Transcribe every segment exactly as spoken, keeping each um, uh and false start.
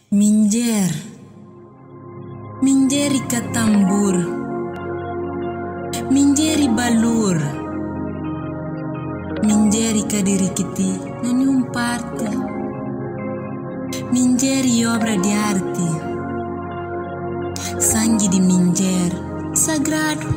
Minjer, minjeri ka tambur, minjeri balur, minjeri ka diri kiti nanyum parte, minjeri obra di arte, sangue di minjer sagrado,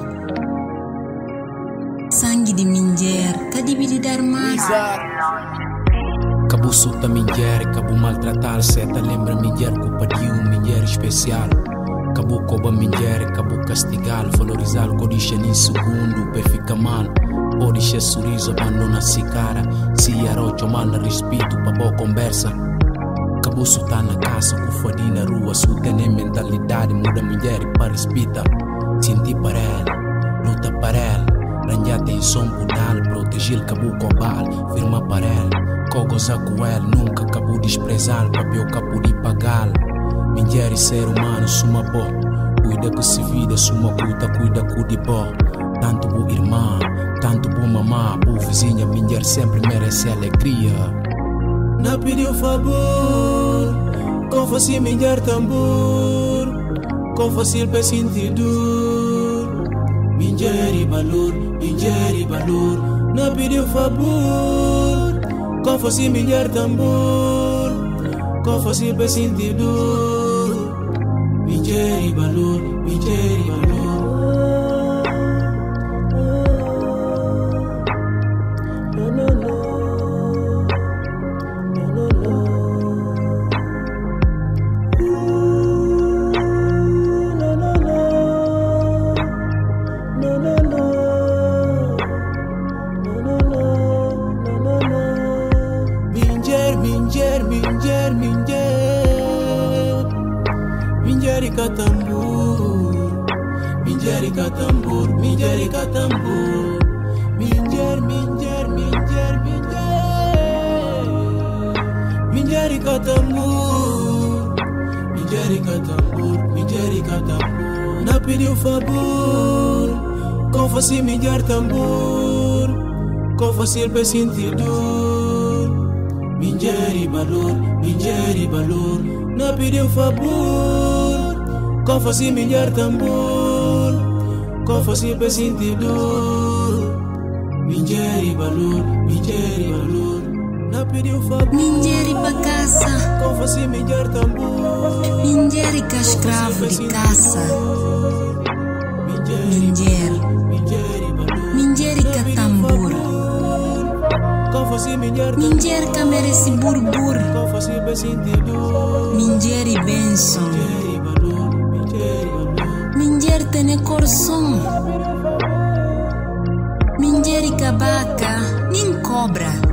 sangue di minjer ka dividi d'armar. Kabu suta minjer, kabu maltratar seta lembra minjer culpa de um minjer especial. Kabu coba minjer, kabu castigar, valorizar codice em segundo, per fica mal. Pode ser sorriso, abandona si cara, si arrocho mal respeito pa boa conversa. Kabu suta na casa, kufadi na rua, suta nem mentalidade, muda minjer para respita. Sinti para ela, luta para ela, ranhate em som budal, proteger kabu cobal, firma para ela. Cogoza com ela, nunca acabou desprezar, papel acabou de pagar. Minjer ser humano, suma bom, cuida com se vida, suma cuida, cuida com de bom. Tanto bo irmã, tanto bo mamá, bo vizinha, minjer sempre merece alegria. Não pediu favor, com fácil minjer tambor, com fácil para sentir dor. Minjer e valor, minjer e valor, não pediu favor. Com fácil minjer tambor, com fácil para sentir dor. Minjer e valor, minjer e valor. No, no, no. No, no, no. No, no, no. No, no, no. Minjer, minjer, minjer, minjer ka tambur, minjer ka tambur, minjer ka tambur, minjer, minjer, minjer, minjer, minjer ka tambur, minjer ka tambur, minjer ka tambur. Não pediu favor, com fácil minjer tambor, com fácil para sentir dor. Minjer e valor, minjer e valor, não pediu favor. Com fácil minjer tambor, com fácil para sentir dor. Minjer e valor, minjer e valor, não pediu favor. Minjer pa casa, com fácil minjer tambor, minjer ka escravo de caça. Minjer, minjer ka tambor, minjer ka merece burbur, minjer e benção, minjer tene coração, minjer ka baca, nem cobra.